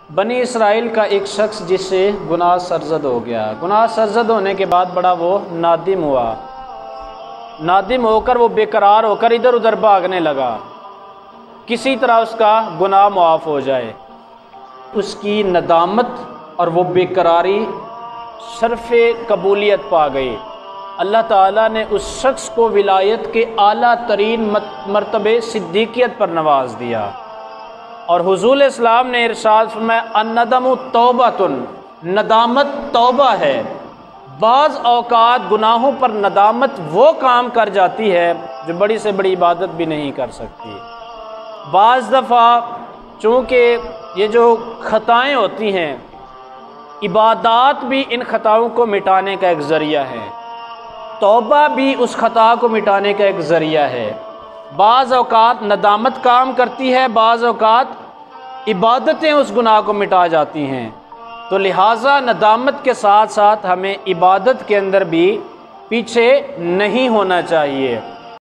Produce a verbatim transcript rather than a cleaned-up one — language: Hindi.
बनी इसराइल का एक शख्स जिससे गुनाह सरजद हो गया। गुनाह सरजद होने के बाद बड़ा वो नादिम हुआ। नादिम होकर वो बेकरार होकर इधर उधर भागने लगा, किसी तरह उसका गुनाह मुआफ़ हो जाए। उसकी नदामत और वो बेकरारी शर्फ़ कबूलियत पा गई। अल्लाह ताला ने उस शख्स को विलायत के आला तरीन मर्तबे सिद्दीकियत पर नवाज दिया। और हुज़ूर इस्लाम ने इरशाद फरमाया, अन्नदमु तौबतुन, नदामत तौबा है। बाज़ औक़ात गुनाहों पर नदामत वो काम कर जाती है जो बड़ी से बड़ी इबादत भी नहीं कर सकती। बाज़ दफ़ा चूँकि ये जो ख़ताएँ होती हैं, इबादात भी इन ख़ताओं को मिटाने का एक ज़रिया है, तौबा भी उस ख़ता को मिटाने का एक ज़रिया है। बाज़ औक़ात नदामत काम करती है, बाज़ औक़ात इबादतें उस गुनाह को मिटा जाती हैं। तो लिहाजा नदामत के साथ साथ हमें इबादत के अंदर भी पीछे नहीं होना चाहिए।